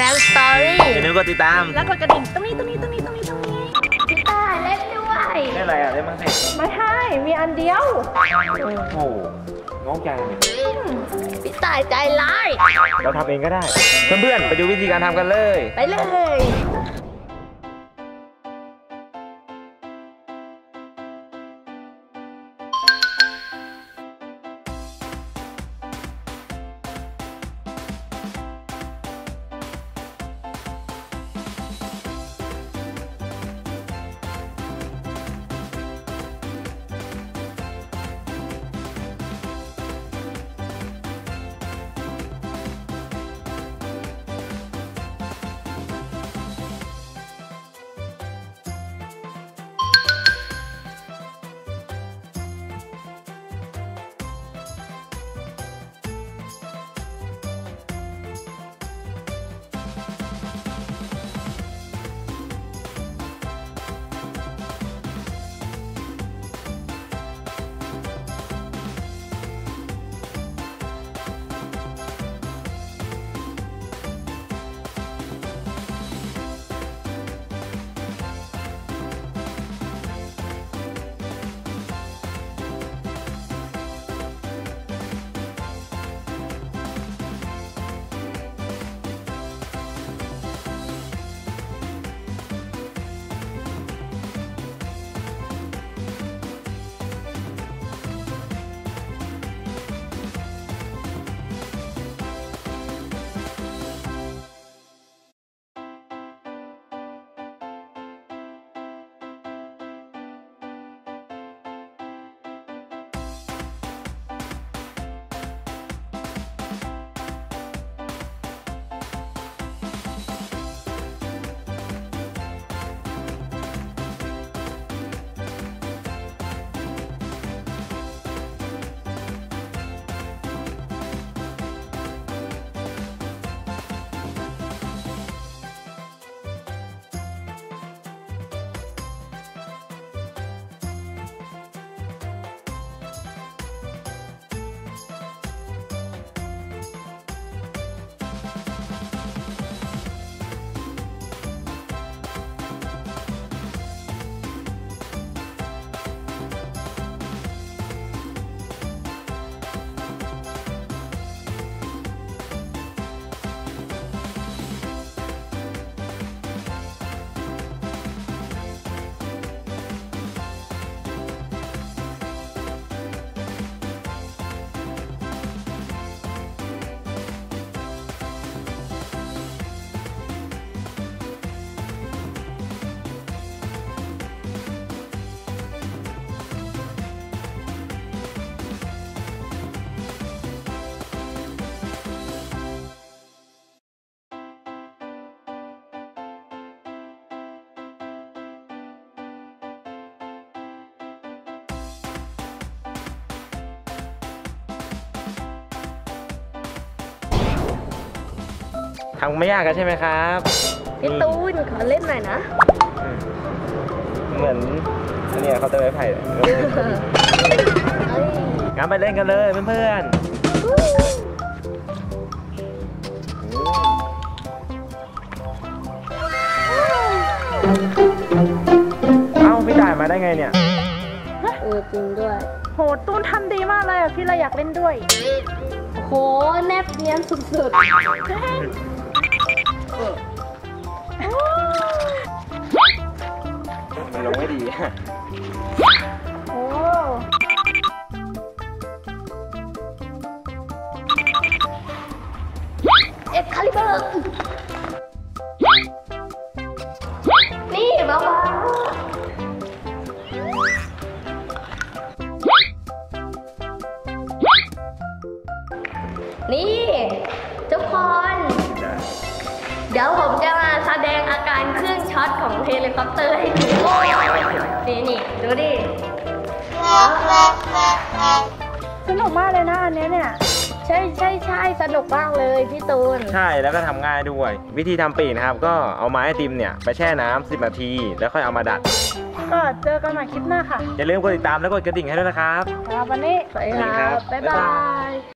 มสตอรี่อย่าลืมกดติดตามแล้วกดกระดิ่งตรงนี้พี่ตายเล่นด้วยเล่นอะไรอ่ะเล่นมังสิไม่ให้มีอันเดียวโอ้โหงงใจเลยพี่ตายใจร้ายเราทำเองก็ได้เพื่อนๆไปดูวิธีการทำกันเลยไปเลยทำไม่ยากกันใช่ไหมครับพี่ตูนขอเล่นหน่อยนะเหมือนเนี่ยเขาจะไม้ไผ่งั้นไปเล่นกันเลยเพื่อนๆเอ้าพี่จ่ายมาได้ไงเนี่ยจริงด้วยโหตูนทำดีมากเลยอ่ะพี่เราอยากเล่นด้วยโหแนบเนียนสุดๆมันลงไม่ดีโอ้เอ็กคาลิเบอร์นี่บ้านี่ทุกคนเดี๋ยวผมจะมาแสดงอาการเครื่องช็อตของเฮลิคอปเตอร์ให้ดูนี่ดูดิสนุกมากเลยนะอันนี้เนี่ยใช่สนุกมากเลยพี่ตูนใช่แล้วก็ทำง่ายด้วยวิธีทำปีกนะครับก็เอาไม้ไอติมเนี่ยไปแช่น้ำ10 นาทีแล้วค่อยเอามาดัดก็เจอกันใหม่คลิปหน้าค่ะอย่าลืมกดติดตามและกดกระดิ่งให้ด้วยนะครับวันนี้สวัสดีครับบ๊ายบาย